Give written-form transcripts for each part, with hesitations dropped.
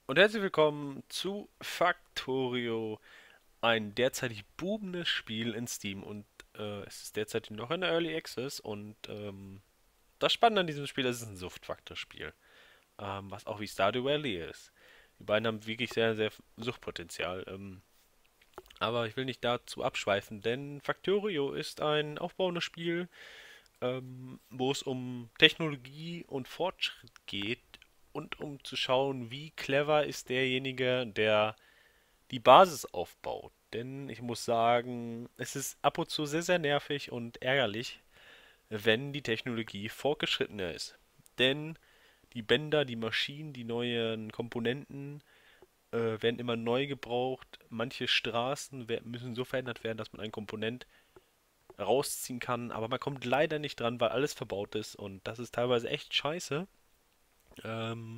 Und herzlich willkommen zu Factorio, ein derzeitig boomendes Spiel in Steam und es ist derzeit noch in der Early Access und das Spannende an diesem Spiel ist, es ist ein Suchtfaktor-Spiel, was auch wie Stardew Valley ist. Die beiden haben wirklich sehr, sehr Suchtpotenzial, aber ich will nicht dazu abschweifen, denn Factorio ist ein aufbauendes Spiel, wo es um Technologie und Fortschritt geht und um zu schauen, wie clever ist derjenige, der die Basis aufbaut. Denn ich muss sagen, es ist ab und zu sehr, sehr nervig und ärgerlich, wenn die Technologie fortgeschrittener ist. Denn die Bänder, die Maschinen, die neuen Komponenten werden immer neu gebraucht. Manche Straßen müssen so verändert werden, dass man einen Komponent rausziehen kann, aber man kommt leider nicht dran, weil alles verbaut ist und das ist teilweise echt scheiße. Ähm,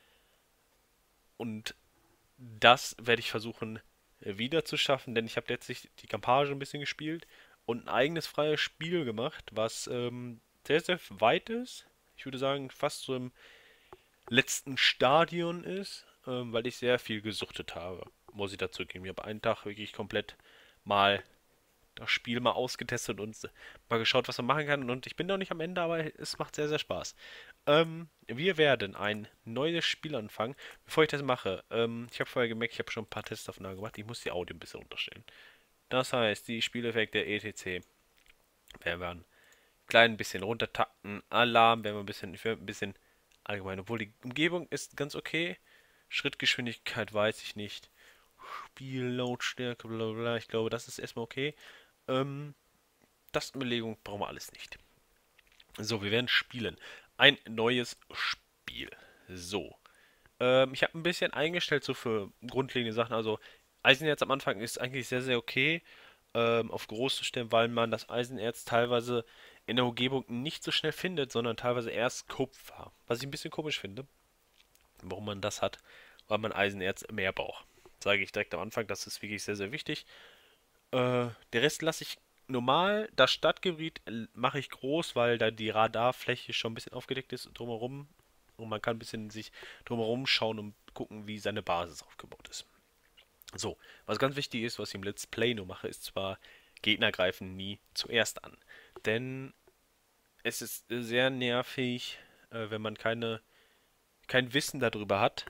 und das werde ich versuchen wieder zu schaffen, denn ich habe letztlich die Campage ein bisschen gespielt und ein eigenes freies Spiel gemacht, was sehr, sehr weit ist. Ich würde sagen, fast so im letzten Stadion ist, weil ich sehr viel gesuchtet habe, muss ich dazu geben. Ich habe einen Tag wirklich komplett mal das Spiel mal ausgetestet und mal geschaut, was man machen kann. Und ich bin noch nicht am Ende, aber es macht sehr, sehr Spaß. Wir werden ein neues Spiel anfangen. Bevor ich das mache, ich habe vorher gemerkt, ich habe schon ein paar Testaufnahmen gemacht. Ich muss die Audio ein bisschen unterstellen. Das heißt, die Spieleffekte etc. werden wir ein klein bisschen runtertakten. Alarm werden wir ich werde ein bisschen allgemein. Obwohl die Umgebung ist ganz okay. Schrittgeschwindigkeit weiß ich nicht. Spiellautstärke, bla bla. Ich glaube, das ist erstmal okay. Ähm, Tastenbelegung brauchen wir alles nicht. So, wir werden spielen. Ein neues Spiel. So. Ich habe ein bisschen eingestellt so für grundlegende Sachen. Also Eisenerz am Anfang ist eigentlich sehr, sehr okay auf groß zu stellen, weil man das Eisenerz teilweise in der Umgebung nicht so schnell findet, sondern teilweise erst Kupfer. Was ich ein bisschen komisch finde, warum man das hat, weil man Eisenerz mehr braucht. Sage ich direkt am Anfang, das ist wirklich sehr, sehr wichtig. Der Rest lasse ich normal. Das Stadtgebiet mache ich groß, weil da die Radarfläche schon ein bisschen aufgedeckt ist drumherum. Und man kann ein bisschen sich drumherum schauen und gucken, wie seine Basis aufgebaut ist. So, was ganz wichtig ist, was ich im Let's Play nur mache, ist zwar, Gegner greifen nie zuerst an. Denn es ist sehr nervig, wenn man kein Wissen darüber hat,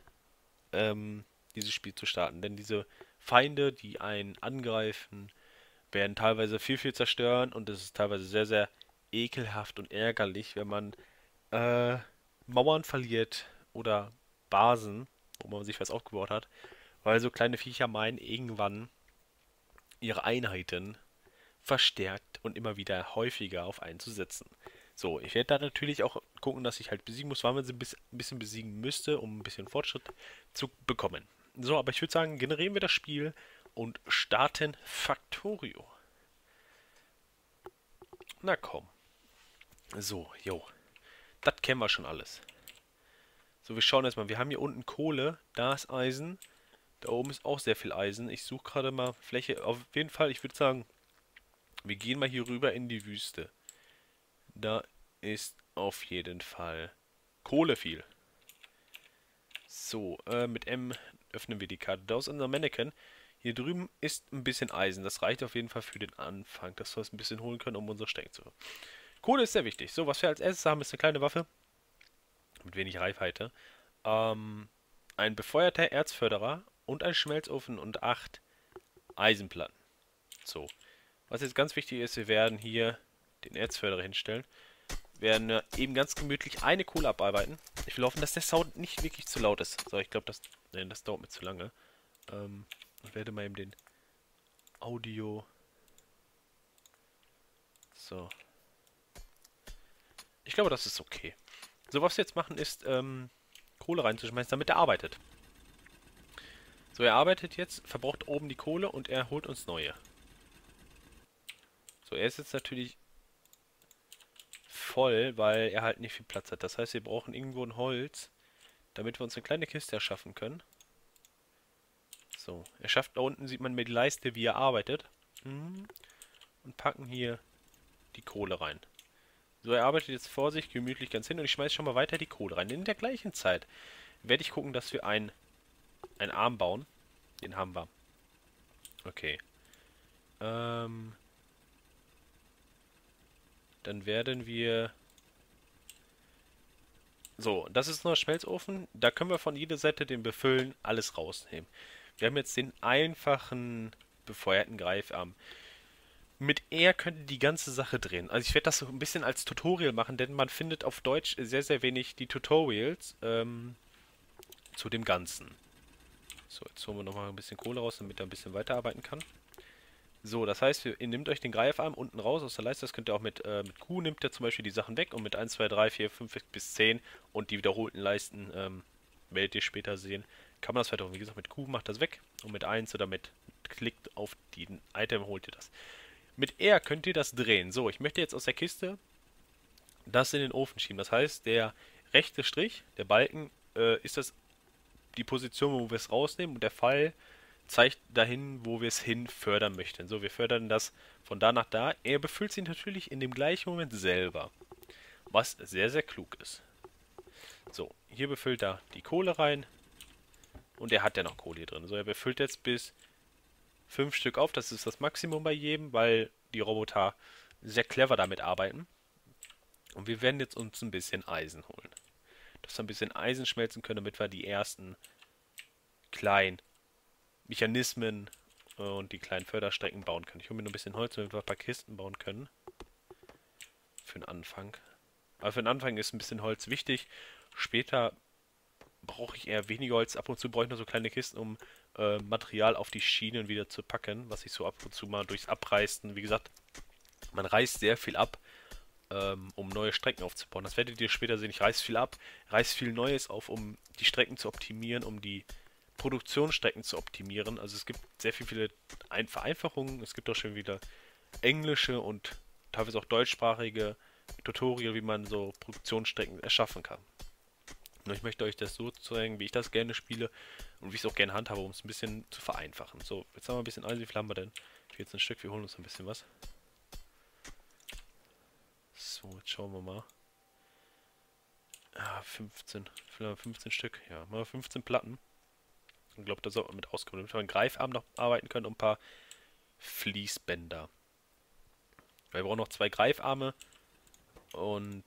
dieses Spiel zu starten. Denn diese Feinde, die einen angreifen, werden teilweise viel, viel zerstören und es ist teilweise sehr, sehr ekelhaft und ärgerlich, wenn man äh, Mauern verliert oder Basen, wo man sich was aufgebaut hat, weil so kleine Viecher meinen, irgendwann ihre Einheiten verstärkt und immer wieder häufiger auf einen zu setzen. So, ich werde da natürlich auch gucken, dass ich halt besiegen muss, weil man sie ein bisschen besiegen müsste, um ein bisschen Fortschritt zu bekommen. So, aber ich würde sagen, generieren wir das Spiel und starten Factorio. Na komm. So, jo. Das kennen wir schon alles. So, wir schauen erstmal. Wir haben hier unten Kohle. Da ist Eisen. Da oben ist auch sehr viel Eisen. Ich suche gerade mal Fläche. Auf jeden Fall, ich würde sagen, wir gehen mal hier rüber in die Wüste. Da ist auf jeden Fall Kohle viel. So, mit M öffnen wir die Karte. Da ist unser Mannequin. Hier drüben ist ein bisschen Eisen. Das reicht auf jeden Fall für den Anfang, dass wir es ein bisschen holen können, um unsere Stecken zu haben. Kohle ist sehr wichtig. So, was wir als erstes haben, ist eine kleine Waffe mit wenig Reichweite. Ähm, ein befeuerter Erzförderer und ein Schmelzofen und 8 Eisenplatten. So, was jetzt ganz wichtig ist, wir werden hier den Erzförderer hinstellen. Wir werden eben ganz gemütlich eine Kohle abarbeiten. Ich will hoffen, dass der Sound nicht wirklich zu laut ist. So, ich glaube, das dauert mir zu lange. Ich werde mal eben den Audio. So. Ich glaube, das ist okay. So, was wir jetzt machen, ist Kohle reinzuschmeißen, damit er arbeitet. So, er arbeitet jetzt, verbraucht oben die Kohle und er holt uns neue. So, er ist jetzt natürlich voll, weil er halt nicht viel Platz hat. Das heißt, wir brauchen irgendwo ein Holz, damit wir uns eine kleine Kiste erschaffen können. So, er schafft, da unten sieht man mir die Leiste, wie er arbeitet. Und packen hier die Kohle rein. So, er arbeitet jetzt vor sich gemütlich ganz hin und ich schmeiße schon mal weiter die Kohle rein. In der gleichen Zeit werde ich gucken, dass wir ein einen Arm bauen. Den haben wir. Okay. Dann werden wir... So, das ist noch ein Schmelzofen. Da können wir von jeder Seite den Befüllen alles rausnehmen. Wir haben jetzt den einfachen befeuerten Greifarm. Mit R könnt ihr die ganze Sache drehen. Also ich werde das so ein bisschen als Tutorial machen, denn man findet auf Deutsch sehr, sehr wenig die Tutorials zu dem Ganzen. So, jetzt holen wir nochmal ein bisschen Kohle raus, damit er ein bisschen weiterarbeiten kann. So, das heißt, ihr nehmt euch den Greifarm unten raus aus der Leiste. Das könnt ihr auch mit Q nimmt ihr zum Beispiel die Sachen weg und mit 1, 2, 3, 4, 5 bis 10 und die wiederholten Leisten werdet ihr später sehen. Kann man das weiter, wie gesagt, mit Q macht das weg und mit 1 oder mit klickt auf die Item holt ihr das. Mit R könnt ihr das drehen. So, ich möchte jetzt aus der Kiste das in den Ofen schieben. Das heißt, der rechte Strich, der Balken, ist das die Position, wo wir es rausnehmen und der Pfeil zeigt dahin, wo wir es hin fördern möchten. So, wir fördern das von da nach da. Er befüllt sich natürlich in dem gleichen Moment selber, was sehr, sehr klug ist. So, hier befüllt er die Kohle rein und er hat ja noch Kohle hier drin. So, er befüllt jetzt bis 5 Stück auf. Das ist das Maximum bei jedem, weil die Roboter sehr clever damit arbeiten. Und wir werden jetzt uns ein bisschen Eisen holen. Dass wir ein bisschen Eisen schmelzen können, damit wir die ersten kleinen Mechanismen und die kleinen Förderstrecken bauen können. Ich hole mir nur ein bisschen Holz, damit wir ein paar Kisten bauen können. Für den Anfang. Aber für den Anfang ist ein bisschen Holz wichtig. Später brauche ich eher weniger Holz. Ab und zu brauche ich nur so kleine Kisten, um Material auf die Schienen wieder zu packen, was ich so ab und zu mal durchs Abreißen, wie gesagt, man reißt sehr viel ab, um neue Strecken aufzubauen. Das werdet ihr später sehen. Ich reiß viel ab, reiß viel Neues auf, um die Strecken zu optimieren, um die Produktionsstrecken zu optimieren. Also es gibt sehr viele Vereinfachungen. Es gibt auch schon wieder englische und teilweise auch deutschsprachige Tutorial, wie man so Produktionsstrecken erschaffen kann. Und ich möchte euch das so zeigen, wie ich das gerne spiele und wie ich es auch gerne handhabe, um es ein bisschen zu vereinfachen. So, jetzt haben wir ein bisschen Eisen. Wie viel haben wir denn? 14 Stück, wir holen uns ein bisschen was. So, jetzt schauen wir mal. Ah, 15. 15 Stück. Ja, mal 15 Platten. Ich glaube, da sollten wir mit auskommen. Damit wir einen Greifarm noch arbeiten können und ein paar Fließbänder. Weil wir brauchen noch 2 Greifarme. Und,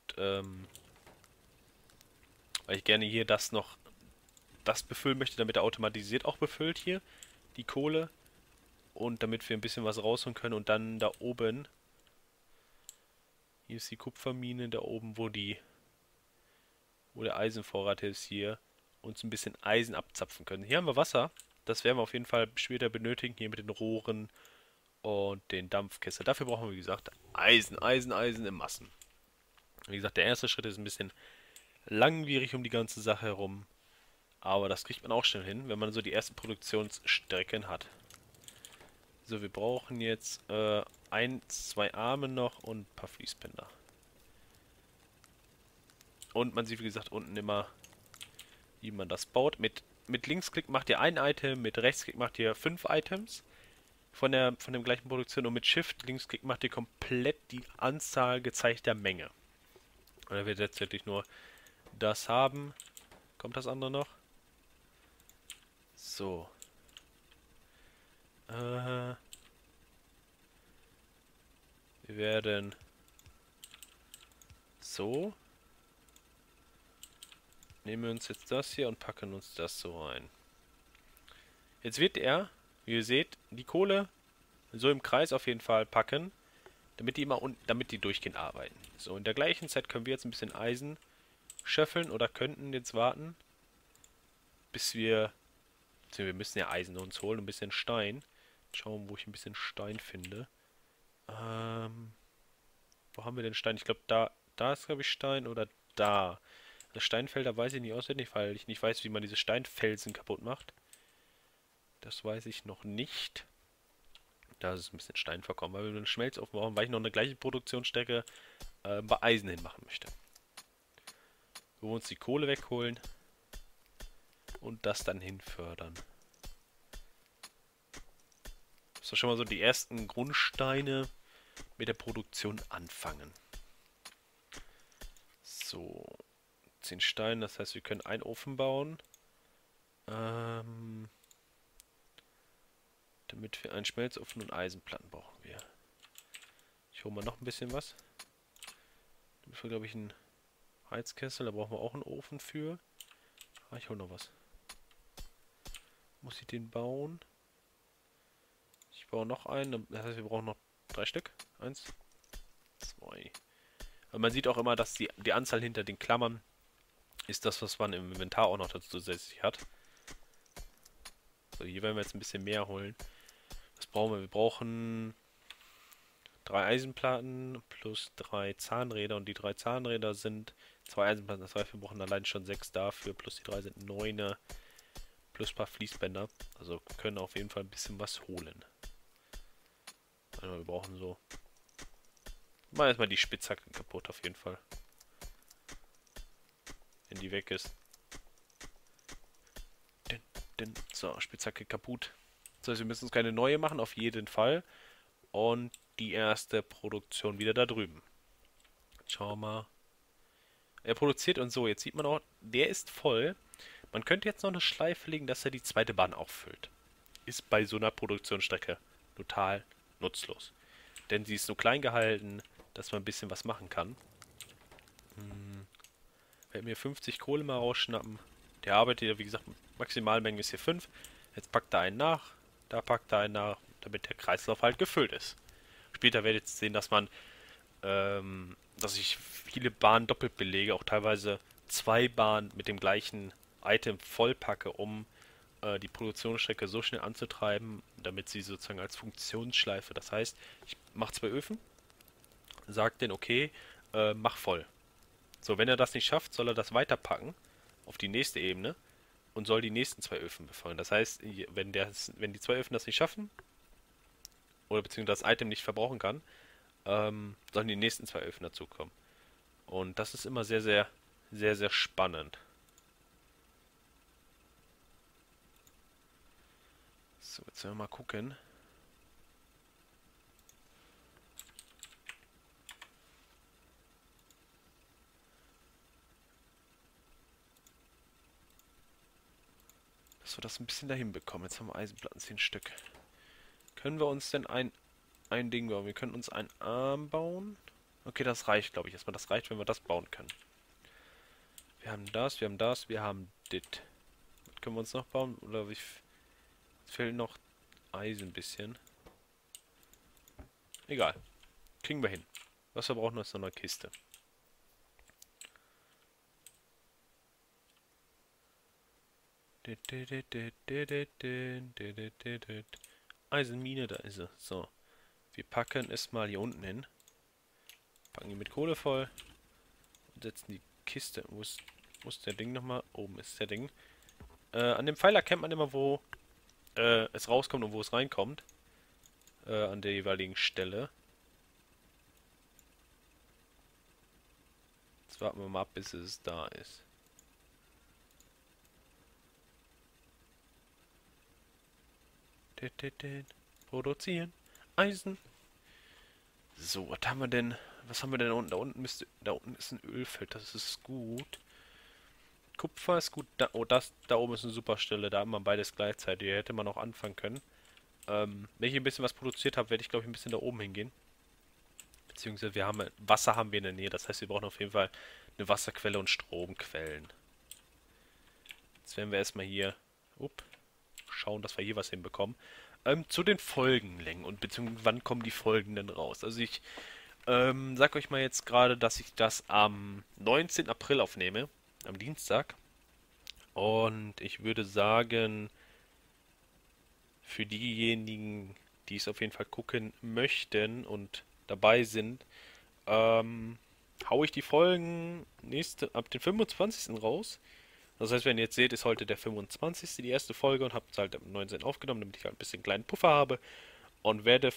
weil ich gerne hier das befüllen möchte, damit er automatisiert auch befüllt hier. Die Kohle. Und damit wir ein bisschen was rausholen können. Und dann da oben. Hier ist die Kupfermine, da oben, wo der Eisenvorrat ist hier. Uns ein bisschen Eisen abzapfen können. Hier haben wir Wasser. Das werden wir auf jeden Fall später benötigen. Hier mit den Rohren und den Dampfkessel. Dafür brauchen wir, wie gesagt, Eisen, Eisen, Eisen in Massen. Wie gesagt, der erste Schritt ist ein bisschen langwierig um die ganze Sache herum. Aber das kriegt man auch schnell hin, wenn man so die ersten Produktionsstrecken hat. So, wir brauchen jetzt 1, 2 Arme noch und ein paar Fließbänder. Und man sieht, wie gesagt, unten immer, wie man das baut. Mit Linksklick macht ihr ein Item, mit Rechtsklick macht ihr 5 Items von dem gleichen Produktion und mit Shift Linksklick macht ihr komplett die Anzahl gezeigter Menge. Und dann wird letztendlich nur das haben. Kommt das andere noch? So. Wir werden so. Nehmen wir uns jetzt das hier und packen uns das so rein. Jetzt wird er, wie ihr seht, die Kohle so im Kreis auf jeden Fall packen, damit die durchgehend arbeiten. So, in der gleichen Zeit können wir jetzt ein bisschen Eisen schöffeln oder könnten jetzt warten, bis wir müssen ja Eisen uns holen, ein bisschen Stein. Schauen, wo ich ein bisschen Stein finde. Wo haben wir denn Stein? Ich glaube, da ist, glaube ich, Stein oder da. Das Steinfelder weiß ich nicht auswendig, weil ich nicht weiß, wie man diese Steinfelsen kaputt macht. Das weiß ich noch nicht. Da ist ein bisschen Stein vorkommen, weil wir einen Schmelzofen brauchen, weil ich noch eine gleiche Produktionsstrecke bei Eisen hinmachen möchte. Wir uns die Kohle wegholen und das dann hinfördern. Das ist schon mal so die ersten Grundsteine mit der Produktion anfangen. So, 10 Steine, das heißt, wir können einen Ofen bauen. Ähm, damit wir einen Schmelzofen und Eisenplatten brauchen wir. Ich hole mal noch ein bisschen was. Damit wir, glaube ich, einen Heizkessel, da brauchen wir auch einen Ofen für. Ah, ich hole noch was. Muss ich den bauen? Ich baue noch einen, das heißt, wir brauchen noch 3 Stück. 1, 2. Aber man sieht auch immer, dass die Anzahl hinter den Klammern ist das, was man im Inventar auch noch dazu zusätzlich hat. So, hier werden wir jetzt ein bisschen mehr holen. Was brauchen wir? Wir brauchen 3 Eisenplatten plus 3 Zahnräder. Und die 3 Zahnräder sind 2 Eisenplatten. Das heißt, wir brauchen allein schon 6 dafür. Plus die 3 sind 9. Plus ein paar Fließbänder. Also können auf jeden Fall ein bisschen was holen. Also wir brauchen so... Mal erstmal die Spitzhacke kaputt auf jeden Fall. Wenn die weg ist. So, Spitzhacke kaputt. Das heißt, wir müssen uns keine neue machen, auf jeden Fall. Und die erste Produktion wieder da drüben. Schauen wir mal. Er produziert und so. Jetzt sieht man auch, der ist voll. Man könnte jetzt noch eine Schleife legen, dass er die zweite Bahn auffüllt. Ist bei so einer Produktionsstrecke total nutzlos. Denn sie ist so klein gehalten, dass man ein bisschen was machen kann. Werden mir 50 Kohle mal rausschnappen. Der arbeitet ja, wie gesagt, Maximalmenge ist hier 5. Jetzt packt er einen nach. Da packt er einen nach, damit der Kreislauf halt gefüllt ist. Später werdet ihr sehen, dass ich viele Bahnen doppelt belege, auch teilweise 2 Bahnen mit dem gleichen Item vollpacke, um die Produktionsstrecke so schnell anzutreiben, damit sie sozusagen als Funktionsschleife, das heißt, ich mache 2 Öfen, sage den okay, mach voll. So, wenn er das nicht schafft, soll er das weiterpacken auf die nächste Ebene und soll die nächsten 2 Öfen befeuern. Das heißt, wenn die 2 Öfen das nicht schaffen, oder beziehungsweise das Item nicht verbrauchen kann, sollen die nächsten 2 Öfen dazukommen. Und das ist immer sehr, sehr, sehr, sehr spannend. So, jetzt werden wir mal gucken. Dass wir das ein bisschen dahin bekommen. Jetzt haben wir Eisenplatten 10 Stück. Können wir uns denn ein Ding bauen? Wir können uns einen Arm bauen. Okay, das reicht, glaube ich, erstmal. Das reicht, wenn wir das bauen können. Wir haben das, wir haben das, wir haben dit. Was können wir uns noch bauen? Oder es fehlt noch Eisen ein bisschen. Egal. Kriegen wir hin. Was wir brauchen, ist noch eine Kiste. Eisenmine, da ist sie. So. Wir packen es mal hier unten hin. Packen die mit Kohle voll. Und setzen die Kiste. Wo ist der Ding nochmal? Oben ist der Ding. An dem Pfeil erkennt man immer, wo es rauskommt und wo es reinkommt. An der jeweiligen Stelle. Jetzt warten wir mal ab, bis es da ist. Produzieren. Eisen. So, was haben wir denn? Was haben wir denn unten? Da unten ist ein Ölfeld, das ist gut. Kupfer ist gut. Da oben ist eine super Stelle, da haben wir beides gleichzeitig. Hier hätte man auch anfangen können. Wenn ich ein bisschen was produziert habe, werde ich glaube ich ein bisschen da oben hingehen. Beziehungsweise Wasser haben wir in der Nähe, das heißt wir brauchen auf jeden Fall eine Wasserquelle und Stromquellen. Jetzt werden wir erstmal hier schauen, dass wir hier was hinbekommen. Zu den Folgenlängen und beziehungsweise wann kommen die Folgen denn raus? Also ich sag euch mal jetzt gerade, dass ich das am 19. April aufnehme, am Dienstag. Und ich würde sagen, für diejenigen, die es auf jeden Fall gucken möchten und dabei sind, haue ich die Folgen ab dem 25. raus. Das heißt, wenn ihr jetzt seht, ist heute der 25. die erste Folge und habe es halt am 19. aufgenommen, damit ich halt ein bisschen kleinen Puffer habe. Und werde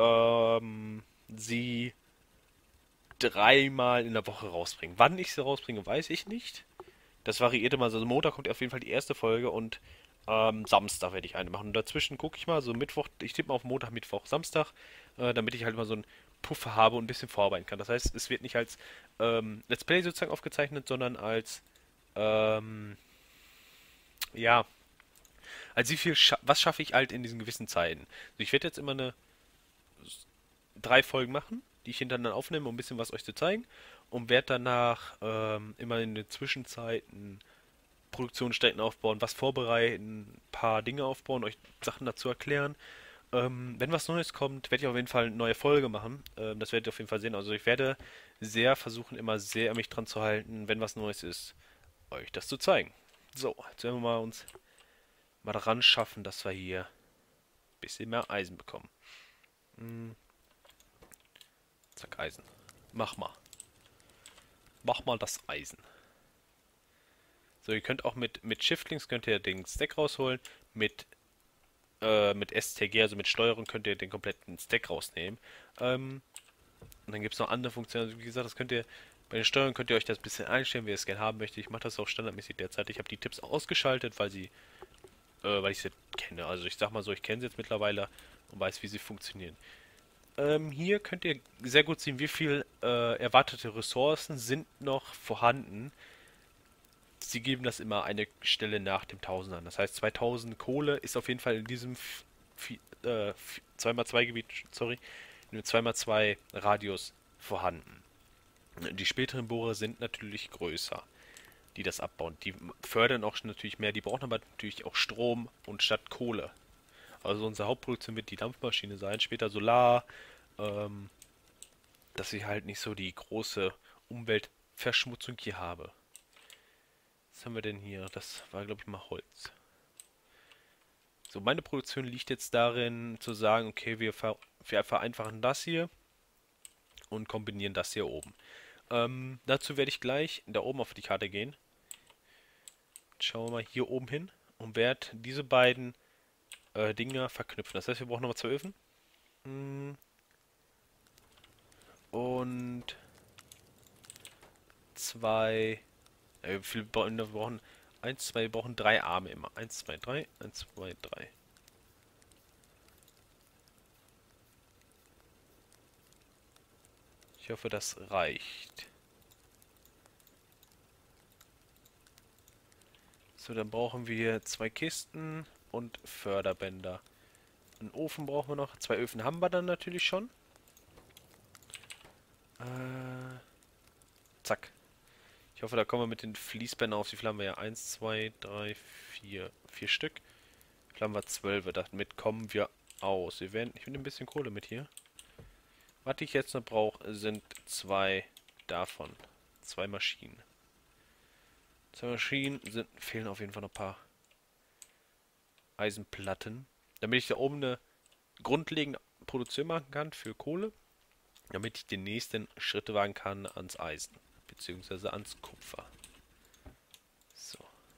sie 3-mal in der Woche rausbringen. Wann ich sie rausbringe, weiß ich nicht. Das variiert immer. Also Montag kommt auf jeden Fall die erste Folge und Samstag werde ich eine machen. Und dazwischen gucke ich mal, so Mittwoch, ich tippe mal auf Montag, Mittwoch, Samstag, damit ich halt mal so einen Puffer habe und ein bisschen vorarbeiten kann. Das heißt, es wird nicht als Let's Play sozusagen aufgezeichnet, sondern als ja, Also was schaffe ich halt in diesen gewissen Zeiten? Also ich werde jetzt immer 3 Folgen machen, die ich hintereinander aufnehme, um ein bisschen was euch zu zeigen. Und werde danach immer in den Zwischenzeiten Produktionsstätten aufbauen, was vorbereiten, ein paar Dinge aufbauen, euch Sachen dazu erklären. Wenn was Neues kommt, werde ich auf jeden Fall eine neue Folge machen. Das werdet ihr auf jeden Fall sehen. Also ich werde sehr versuchen, immer sehr an mich dran zu halten, wenn was Neues ist, euch das zu zeigen. So, jetzt werden wir mal daran schaffen, dass wir hier ein bisschen mehr Eisen bekommen. Hm, zack, Eisen. Mach mal. Mach mal das Eisen. So, ihr könnt auch mit Shiftlinks könnt ihr den Stack rausholen. Mit STG, also mit Steuerung, könnt ihr den kompletten Stack rausnehmen. Und dann gibt es noch andere Funktionen. Also wie gesagt, das könnt ihr bei den Steuerungen könnt ihr euch das ein bisschen einstellen, wie ihr es gerne haben möchtet. Ich mache das auch standardmäßig derzeit. Ich habe die Tipps ausgeschaltet, weil ich sie kenne. Also ich sag mal so, ich kenne sie jetzt mittlerweile und weiß, wie sie funktionieren. Hier könnt ihr sehr gut sehen, wie viel erwartete Ressourcen sind noch vorhanden. Sie geben das immer eine Stelle nach dem 1000 an. Das heißt, 2000 Kohle ist auf jeden Fall in diesem 2x2 Gebiet, sorry, in dem 2x2 Radius vorhanden. Die späteren Bohrer sind natürlich größer, die das abbauen. Die fördern auch natürlich mehr, die brauchen aber natürlich auch Strom und statt Kohle. Also unsere Hauptproduktion wird die Dampfmaschine sein, später Solar, ähm, dass ich halt nicht so die große Umweltverschmutzung hier habe. Was haben wir denn hier? Das war, glaube ich, mal Holz. So, meine Produktion liegt jetzt darin, zu sagen, okay, wir vereinfachen das hier und kombinieren das hier oben. Dazu werde ich gleich da oben auf die Karte gehen. Schauen wir mal hier oben hin und werde diese beiden Dinger verknüpfen. Das heißt, wir brauchen nochmal 2 Öfen. Und 2. Wir brauchen 1, 2, wir brauchen 3 Arme immer. 1, 2, 3, 1, 2, 3. Ich hoffe, das reicht. So, dann brauchen wir 2 Kisten und Förderbänder. Einen Ofen brauchen wir noch. 2 Öfen haben wir dann natürlich schon. Zack. Ich hoffe, da kommen wir mit den Fließbändern auf. Wie viel haben wir ja? 1, 2, 3, 4. 4 Stück. Wie viel haben wir? 12. Damit kommen wir aus. Ich nehme ein bisschen Kohle mit hier. Was ich jetzt noch brauche, sind 2 davon. 2 Maschinen. 2 Maschinen fehlen auf jeden Fall noch ein paar Eisenplatten. Damit ich da oben eine grundlegende Produktion machen kann für Kohle. Damit ich den nächsten Schritte wagen kann ans Eisen. Beziehungsweise ans Kupfer. So.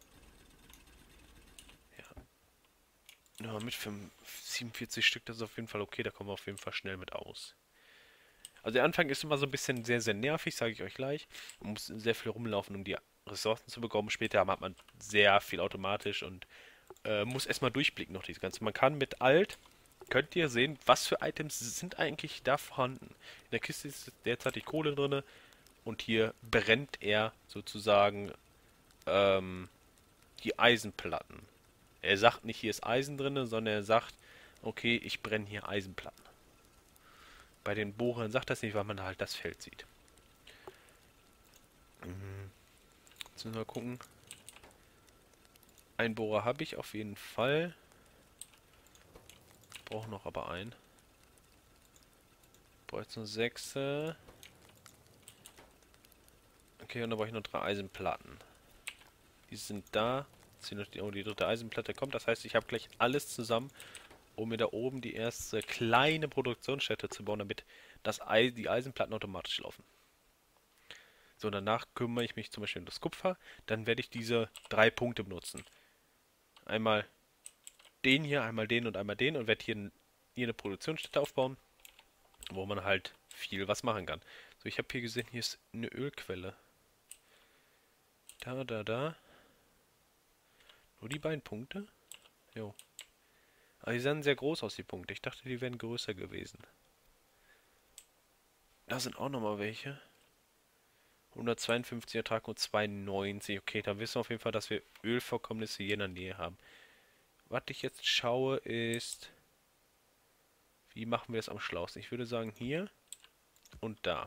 Ja. Ja, mit 47 Stück, das ist auf jeden Fall okay. Da kommen wir auf jeden Fall schnell mit aus. Also der Anfang ist immer so ein bisschen sehr, sehr nervig, sage ich euch gleich. Man muss sehr viel rumlaufen, um die Ressourcen zu bekommen. Später hat man sehr viel automatisch und muss erstmal durchblicken noch das Ganze. Man kann mit Alt, könnt ihr sehen, was für Items sind eigentlich da vorhanden. In der Kiste ist derzeit die Kohle drin und hier brennt er sozusagen die Eisenplatten. Er sagt nicht, hier ist Eisen drin, sondern er sagt, okay, ich brenne hier Eisenplatten. Bei den Bohrern sagt das nicht, weil man halt das Feld sieht. Jetzt müssen wir gucken. Einen Bohrer habe ich auf jeden Fall. Ich brauche noch aber einen. Ich brauche jetzt nur 6. Okay, und dann brauche ich noch 3 Eisenplatten. Die sind da. Die 3. Eisenplatte kommt. Das heißt, ich habe gleich alles zusammen, um mir da oben die erste kleine Produktionsstätte zu bauen, damit die Eisenplatten automatisch laufen. So, danach kümmere ich mich zum Beispiel um das Kupfer. Dann werde ich diese 3 Punkte benutzen. Einmal den hier, einmal den und einmal den und werde hier eine Produktionsstätte aufbauen, wo man halt viel was machen kann. So, ich habe hier gesehen, hier ist eine Ölquelle. Da. Nur die beiden Punkte? Jo. Aber die sahen sehr groß aus, die Punkte. Ich dachte, die wären größer gewesen. Da sind auch nochmal welche. 152 Ertrag und 92. Okay, da wissen wir auf jeden Fall, dass wir Ölvorkommnisse hier in der Nähe haben. was ich jetzt schaue, ist, wie machen wir das am schlausten? Ich würde sagen, hier und da.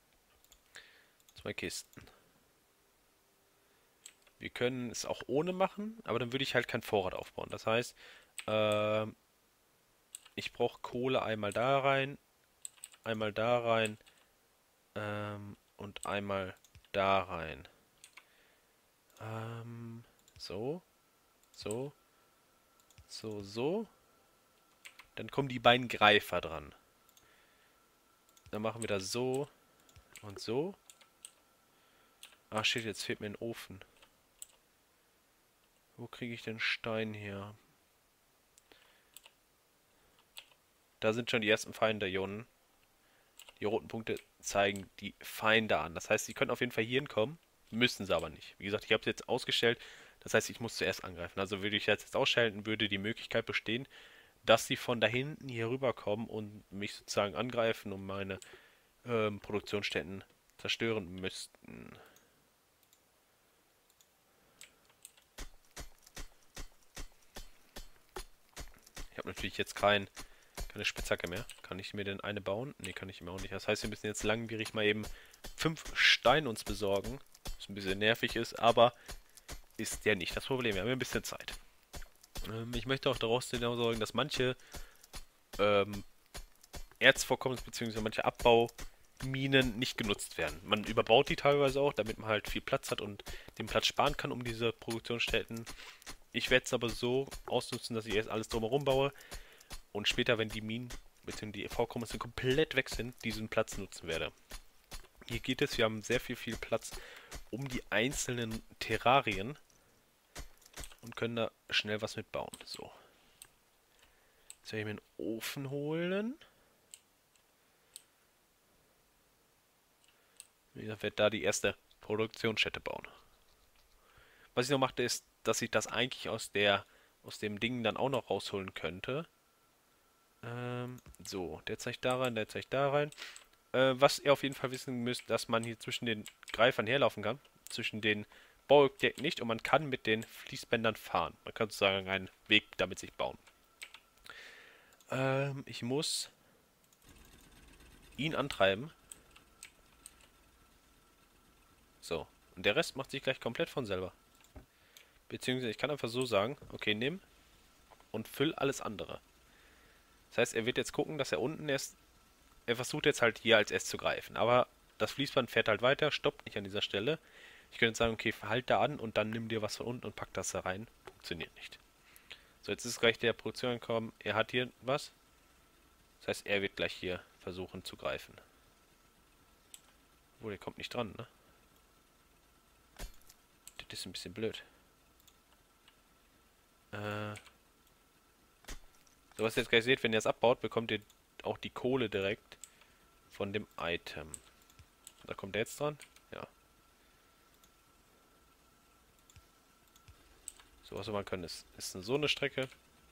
2 Kisten. Wir können es auch ohne machen, aber dann würde ich halt keinen Vorrat aufbauen. Das heißt, ähm, ich brauche Kohle einmal da rein und einmal da rein. So, so, so. Dann kommen die beiden Greifer dran. Dann machen wir das so und so. Ah shit, jetzt fehlt mir ein Ofen. Wo kriege ich denn Stein her? Da sind schon die ersten Feinde hier unten. Die roten Punkte zeigen die Feinde an. Das heißt, sie können auf jeden Fall hier hinkommen, müssen sie aber nicht. Wie gesagt, ich habe es jetzt ausgestellt. Das heißt, ich muss zuerst angreifen. Also würde ich jetzt ausschalten, würde die Möglichkeit bestehen, dass sie von da hinten hier rüberkommen und mich sozusagen angreifen und meine Produktionsstätten zerstören müssten. Ich habe natürlich jetzt keine Spitzhacke mehr. Kann ich mir denn eine bauen? Ne, kann ich mir auch nicht. Das heißt, wir müssen jetzt langwierig mal eben 5 Steine uns besorgen. Was ein bisschen nervig ist, aber ist ja nicht das Problem. Wir haben ja ein bisschen Zeit. Ich möchte auch daraus hinaus sorgen, dass manche ähm, Erzvorkommnisse bzw. manche Abbauminen nicht genutzt werden. Man überbaut die teilweise auch, damit man halt viel Platz hat und den Platz sparen kann um diese Produktionsstätten. Ich werde es aber so ausnutzen, dass ich erst alles drumherum baue und später, wenn die Minen bzw. die Vorkommnisse komplett weg sind, diesen Platz nutzen werde. Hier geht es, wir haben sehr viel Platz um die einzelnen Terrarien und können da schnell was mitbauen. So. Jetzt werde ich mir einen Ofen holen. Wie gesagt, werde da die erste Produktionsstätte bauen. Was ich noch machte, ist, dass ich das eigentlich aus dem Ding dann auch noch rausholen könnte. So, der zeigt da rein, der zeigt da rein. Was ihr auf jeden Fall wissen müsst, dass man hier zwischen den Greifern herlaufen kann. Zwischen den Bauobjekten nicht. Und man kann mit den Fließbändern fahren. Man kann sozusagen einen Weg damit sich bauen. Ich muss ihn antreiben. So. Und der Rest macht sich gleich komplett von selber. Beziehungsweise ich kann einfach so sagen, okay, nimm und füll alles andere. Das heißt, er wird jetzt gucken, dass er unten erst... Er versucht jetzt halt hier als S zu greifen. Aber das Fließband fährt halt weiter, stoppt nicht an dieser Stelle. Ich könnte jetzt sagen, okay, halt da an und dann nimm dir was von unten und pack das da rein. Funktioniert nicht. So, jetzt ist gleich der Produktion gekommen. Er hat hier was. Das heißt, er wird gleich hier versuchen zu greifen. Oh, der kommt nicht dran, ne? Das ist ein bisschen blöd. So, was ihr jetzt gleich seht, wenn ihr es abbaut, bekommt ihr auch die Kohle direkt von dem Item. Da kommt der jetzt dran. Ja. So, was wir machen können, ist so eine Strecke.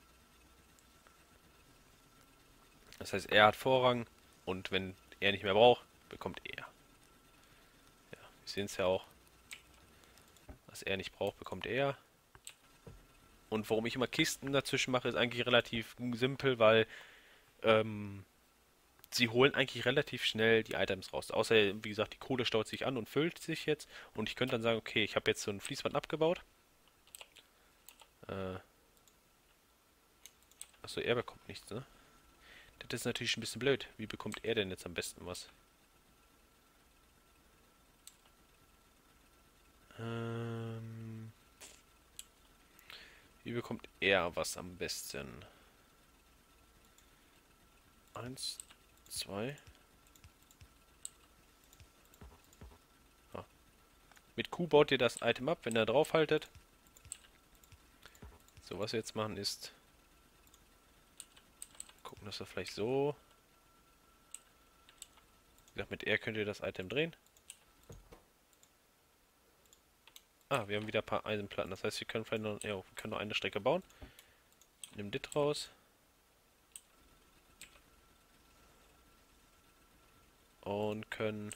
Das heißt, er hat Vorrang und wenn er nicht mehr braucht, bekommt er. Ja, wir sehen es ja auch. Was er nicht braucht, bekommt er. Und warum ich immer Kisten dazwischen mache, ist eigentlich relativ simpel, weil sie holen eigentlich relativ schnell die Items raus. Außer, wie gesagt, die Kohle staut sich an und füllt sich jetzt. Und ich könnte dann sagen, okay, ich habe jetzt so ein Fließband abgebaut. Achso, er bekommt nichts, ne? Das ist natürlich ein bisschen blöd. Wie bekommt er denn jetzt am besten was? Wie bekommt er was am besten? 1, 2. Ah. Mit Q baut ihr das Item ab, wenn ihr draufhaltet. So, was wir jetzt machen ist... Gucken, dass wir vielleicht so... Wie gesagt, mit R könnt ihr das Item drehen. Ah, wir haben wieder ein paar Eisenplatten. Das heißt, wir können vielleicht noch, ja, wir können noch eine Strecke bauen. Nimm dit raus. Und können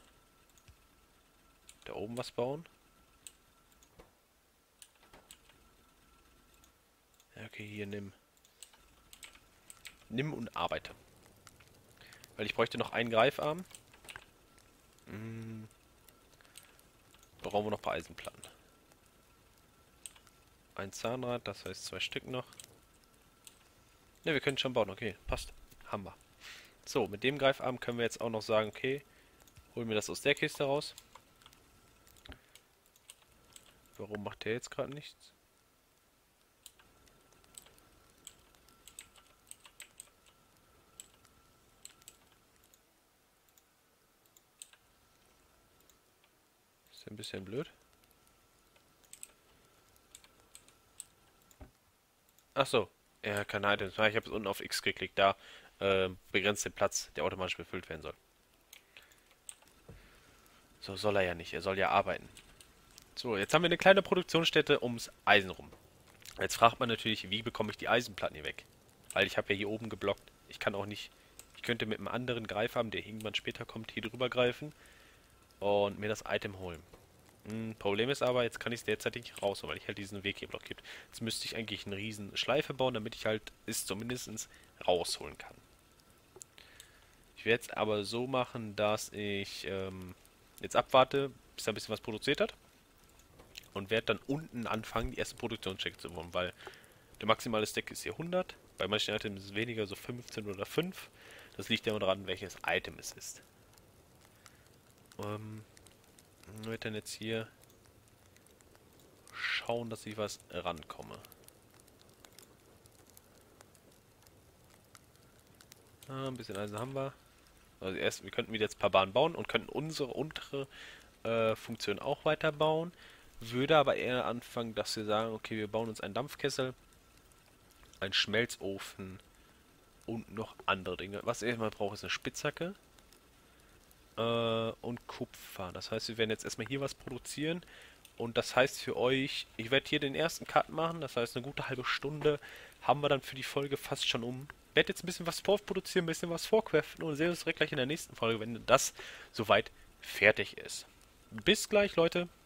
da oben was bauen. Ja, Okay, hier nimm. Nimm und arbeite. Weil ich bräuchte noch einen Greifarm. Hm, brauchen wir noch ein paar Eisenplatten. Ein Zahnrad, das heißt 2 Stück noch. Ne, wir können schon bauen. Okay, passt. Haben wir. So, mit dem Greifarm können wir jetzt auch noch sagen, okay, holen wir das aus der Kiste raus. Warum macht der jetzt gerade nichts? Ist ein bisschen blöd. Ach so. Ja, keine Items. Ich habe jetzt unten auf X geklickt. Da begrenzt den Platz, der automatisch befüllt werden soll. So soll er ja nicht. Er soll ja arbeiten. So, jetzt haben wir eine kleine Produktionsstätte ums Eisen rum. Jetzt fragt man natürlich, wie bekomme ich die Eisenplatten hier weg? Weil ich habe ja hier oben geblockt. Ich kann auch nicht... Ich könnte mit einem anderen Greifarm, der irgendwann später kommt, hier drüber greifen und mir das Item holen. Problem ist aber, jetzt kann ich es derzeit nicht rausholen, weil ich halt diesen Weg hier blockiert. Jetzt müsste ich eigentlich eine riesen Schleife bauen, damit ich halt es zumindest rausholen kann. Ich werde es aber so machen, dass ich jetzt abwarte, bis er ein bisschen was produziert hat. Und werde dann unten anfangen, die erste Produktionscheck zu bauen, weil der maximale Stack ist hier 100. Bei manchen Items ist es weniger, so 15 oder 5. Das liegt ja immer daran, welches Item es ist. Wird dann jetzt hier schauen, dass ich was rankomme. Ein bisschen Eisen haben wir. Also erst, wir könnten wieder jetzt ein paar Bahnen bauen und könnten unsere untere Funktion auch weiterbauen. Würde aber eher anfangen, dass wir sagen, okay, wir bauen uns einen Dampfkessel, einen Schmelzofen und noch andere Dinge. Was ich erstmal brauche, ist eine Spitzhacke und Kupfer. Das heißt, wir werden jetzt erstmal hier was produzieren. Und das heißt für euch, ich werde hier den ersten Cut machen. Das heißt, eine gute halbe Stunde haben wir dann für die Folge fast schon um. Ich werde jetzt ein bisschen was vorproduzieren, ein bisschen was vorcraften und sehen uns direkt gleich in der nächsten Folge, wenn das soweit fertig ist. Bis gleich, Leute.